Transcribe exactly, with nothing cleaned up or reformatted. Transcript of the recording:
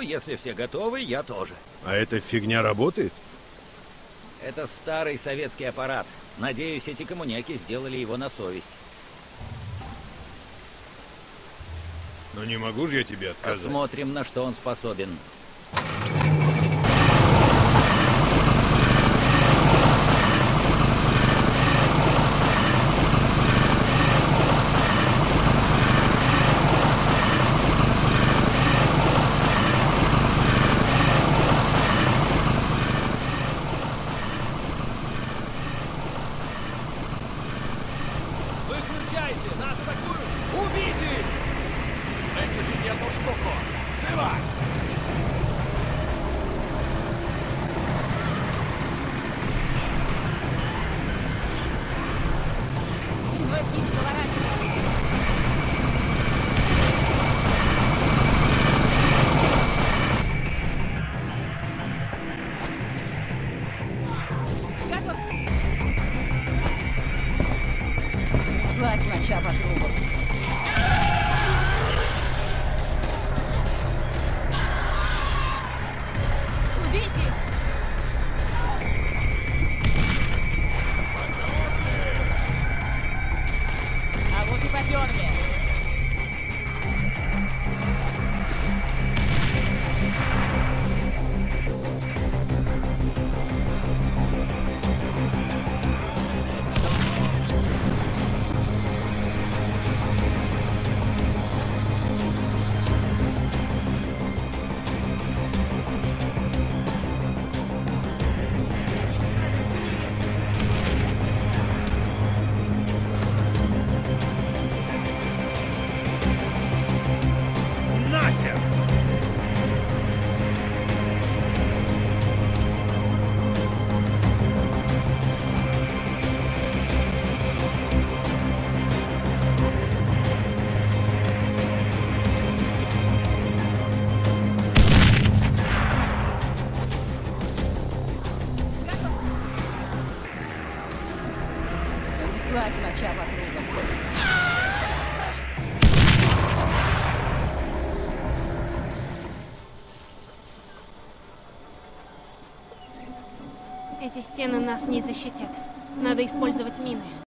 если все готовы, я тоже. А эта фигня работает? Это старый советский аппарат. Надеюсь, эти коммуняки сделали его на совесть. Но не могу же я тебе отказать. Посмотрим, на что он способен. Выключайте! Нас атакуют! Убейте их! Выключите эту штуку! Живо! Ноги заворачивай. Готовьтесь! Понеслась моча по трубам. Убейте их! А вот и поперли. Нахер! Понеслась моча по трубам. Эти стены нас не защитят. Надо использовать мины.